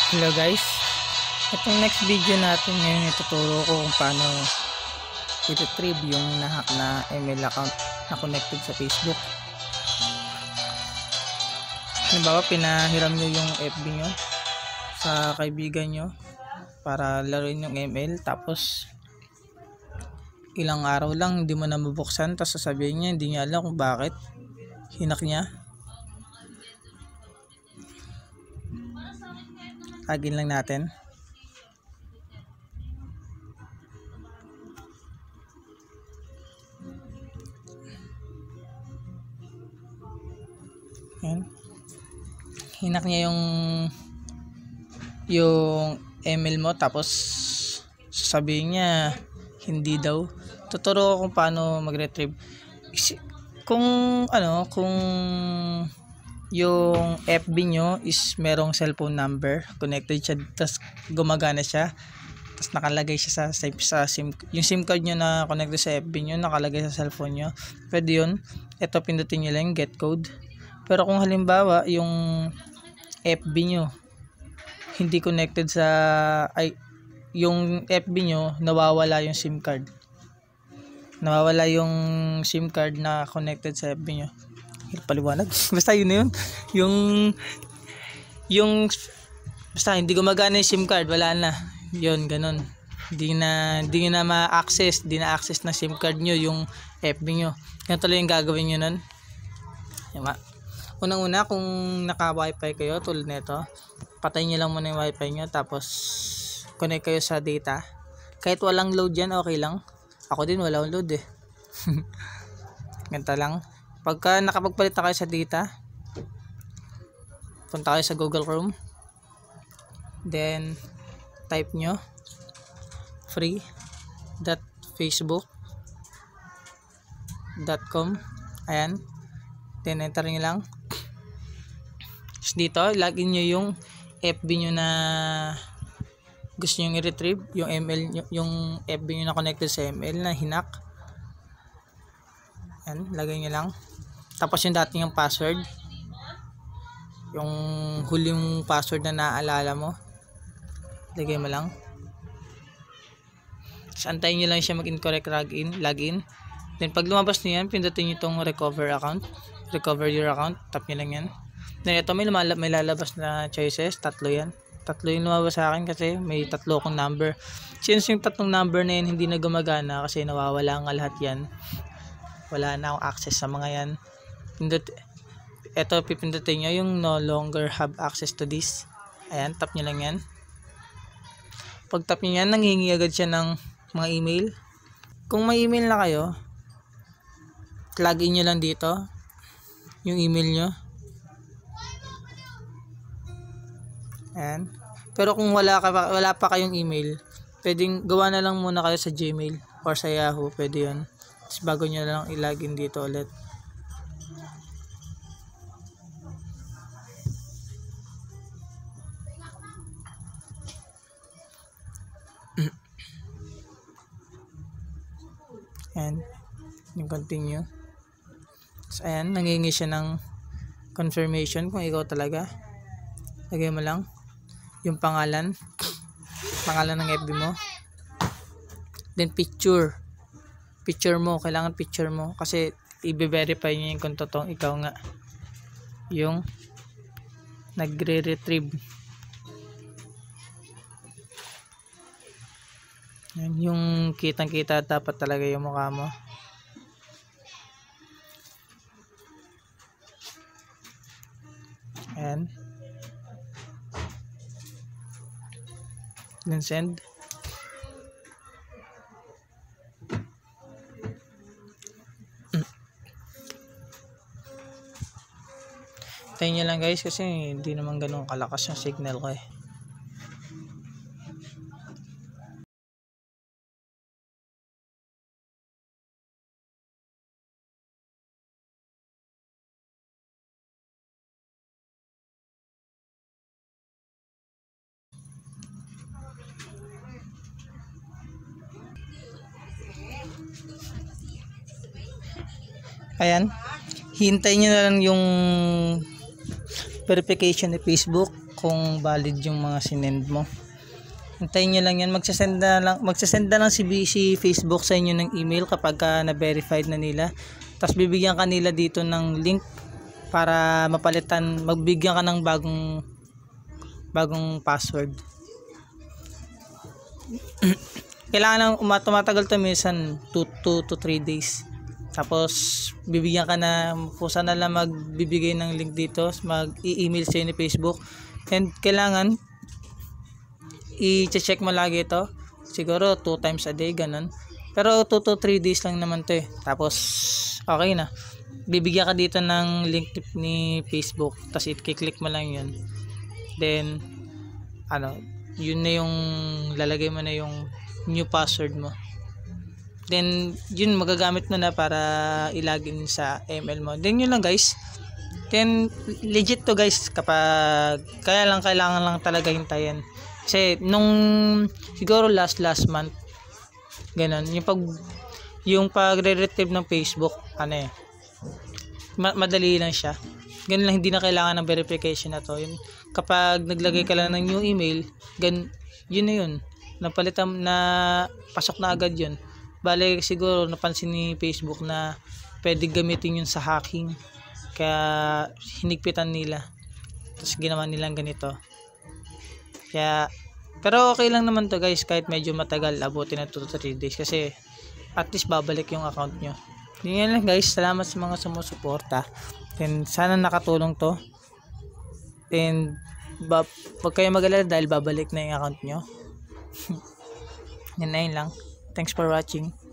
Hello guys, itong next video natin ngayon ituturo ko kung paano i-retrieve yung nahack na email account na connected sa Facebook. Halimbawa, pinahiram nyo yung FB nyo sa kaibigan nyo para laruin yung email, tapos ilang araw lang hindi mo na mabuksan, tapos sasabihin niya hindi niya alam kung bakit hinak niya. Login lang natin. Yan. Hinak niya yung email mo, tapos sasabihin niya hindi daw. Tuturo ko kung paano mag-retrieve. Kung yung FB nyo is merong cellphone number connected siya, tas gumagana siya, tas nakalagay siya sa SIM, yung SIM card nyo na connected sa FB nyo nakalagay sa cellphone nyo, pwede yun. Ito, pindutin nyo lang get code. Pero kung halimbawa yung FB nyo hindi connected sa yung FB nyo nawawala yung SIM card, nawawala yung SIM card na connected sa FB nyo, paliwanag. Basta yun na yun. Yung basta hindi gumagana yung SIM card, wala na. Yun, ganun. Hindi na ma-access, hindi na access na SIM card nyo yung FB nyo. Yan tuloy yung gagawin nyo nun. Unang-una, kung naka-wifi kayo, tulad nito, patayin nyo lang muna yung wifi nyo, tapos connect kayo sa data. Kahit walang load yan, okay lang. Ako din, walang load eh. Ganito lang. Pagka nakapagpalit na kayo sa data, punta kayo sa Google Chrome, then type nyo free.facebook.com, ayan, then enter nyo lang. Tapos dito, login nyo yung FB nyo na gusto nyo i-retrieve, yung email nyo, yung FB nyo na connected sa email na hinak. Ayan, lagay nyo lang. Tapos yung dating yung password, yung huling password na naaalala mo, lagay mo lang. Tapos antayin nyo lang siya mag-incorrect login. Then pag lumabas nyo yan, pindutin nyo itong recover your account, tap nyo lang yan. Then ito, may lalabas na choices, tatlo yan. Tatlo yung lumabas sa akin kasi may tatlo akong number. Since yung tatlong number na yan hindi na gumagana kasi nawawala nga lahat yan, wala na akong access sa mga yan. Ito, pipindutin nyo yung no longer have access to this. Ayan, tap nyo lang yan. Pag tap nyo yan, nanghihingi agad siya ng mga email. Kung may email na kayo, login nyo lang dito yung email nyo. Ayan. Pero kung wala pa kayong email, pwedeng gawa na lang muna kayo sa Gmail or sa Yahoo, pwede yun. Tapos bago nyo lang i-login dito ulit. Ayan, yung continue. So, ayan, nangingi siya ng confirmation kung ikaw talaga. Lagay mo lang yung pangalan ng FB mo. Then picture mo, kailangan picture mo kasi i-verify niya kung totoong ikaw nga yung nagre-retrieve. Yung kitang-kita dapat talaga yung mukha mo. Ayan. Then send. Tayo nyo lang guys kasi hindi naman ganun kalakas yung signal ko eh. Ayan, hintayin nyo na lang yung verification ni Facebook kung valid yung mga sinend mo. Hintayin nyo lang yan. Magsasend na lang si Facebook sa inyo ng email kapag na-verified na nila. Tapos bibigyan ka nila dito ng link para mapalitan, magbigyan ka ng bagong password. Kailangan tumatagal to minsan 2 to 3 days. Tapos bibigyan ka na, kusa na lang magbibigay ng link dito, mag-i-email sa ni Facebook. And kailangan i-check mo lagi ito. Siguro 2 times a day, ganun. Pero 2 to 3 days lang naman to eh. Tapos okay na. Bibigyan ka dito ng link ni Facebook. Tapos i-click mo lang yun. Then yun na yung lalagay mo na yung new password mo. Then yun magagamit mo na para ilagin sa email mo. Then yun lang guys. Then legit to guys, kapag kailangan lang talaga hintayin. Kasi nung siguro last month ganun, yung pagre-retrieve ng Facebook madali lang siya. Ganun lang, hindi na kailangan ng verification na to. Yun, kapag naglagay ka lang ng new email, yun na yun. Napalitan na, pasok na agad yun. Bale siguro napansin ni Facebook na pwede gamitin yun sa hacking. Kaya hinigpitan nila. Tapos ginawa nilang ganito. Kaya, pero okay lang naman to guys, kahit medyo matagal, abutin na 2 to 3 days kasi at least babalik yung account nyo. Yun lang guys, salamat sa mga sumusuporta. And sana nakatulong to. And wag kayo mag-alala dahil babalik na yung account nyo. Yun lang. Thanks for watching.